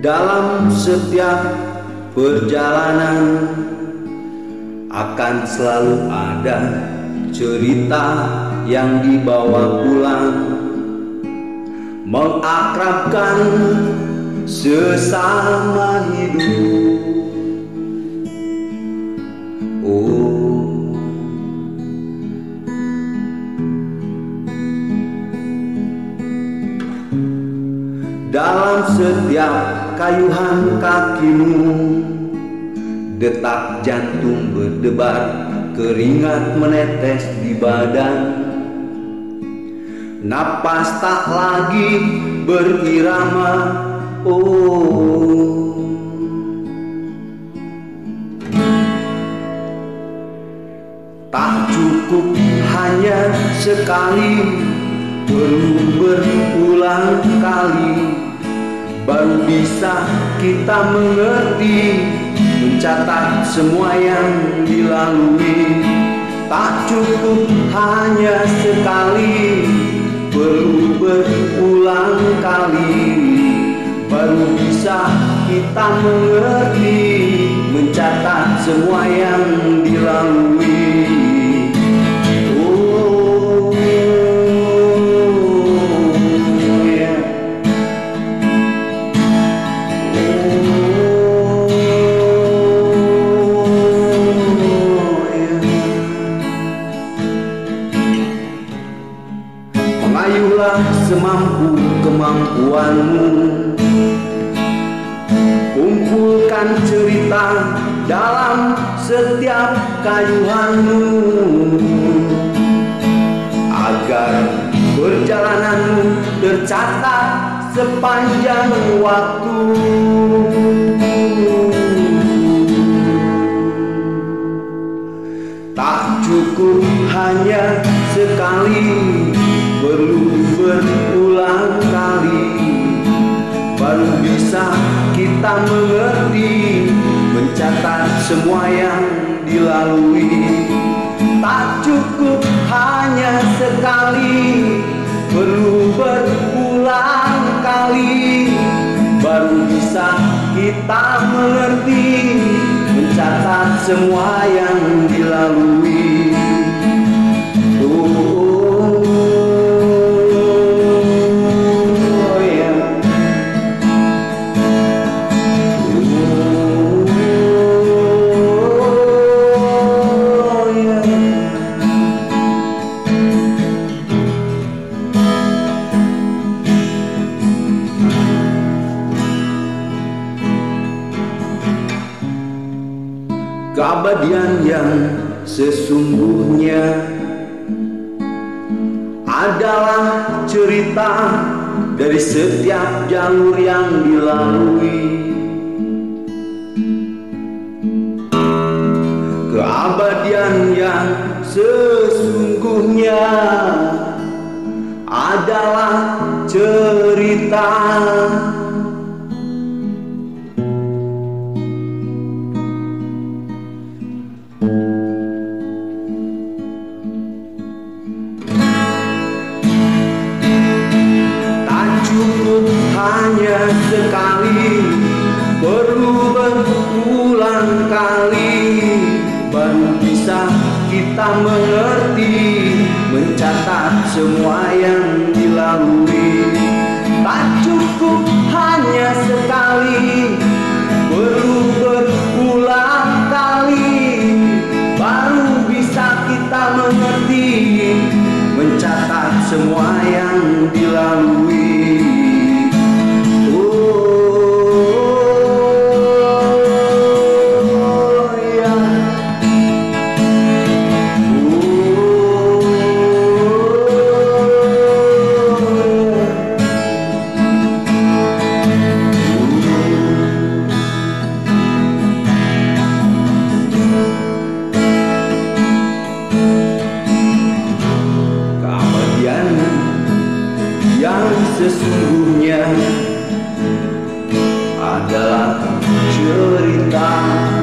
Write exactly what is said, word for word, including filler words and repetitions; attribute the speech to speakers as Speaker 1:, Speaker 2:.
Speaker 1: Dalam setiap perjalanan akan selalu ada cerita yang dibawa pulang, mengakrabkan sesama hidup. Oh, dalam setiap kayuhan kakimu, detak jantung berdebar, keringat menetes di badan, napas tak lagi berirama. Oh, tak cukup hanya sekali, perlu berulang kali, baru bisa kita mengerti, mencatat semua yang dilalui. Tak cukup hanya sekali, perlu berulang kali, baru bisa kita mengerti, mencatat semua yang dilalui. Oh, yeah. Mengayuhlah semampu kemampuanmu, kumpulkan cerita dalam setiap kayuhanmu, agar perjalananmu tercatat sepanjang waktu. Tak cukup hanya sekali, perlu berulang kali, baru bisa kita mengerti, mencatat semua yang dilalui. Tak cukup hanya sekali, perlu berulang kali, baru bisa kita mengerti, mencatat semua yang dilalui. Oh, keabadian yang sesungguhnya adalah cerita dari setiap jalur yang dilalui. Keabadian yang sesungguhnya adalah cerita hanya sekali, perlu berulang kali, baru bisa kita mengerti, mencatat semua yang dilalui. Tak cukup hanya sekali, perlu berulang kali, baru bisa kita mengerti, mencatat semua yang dilalui. Yang sesungguhnya adalah cerita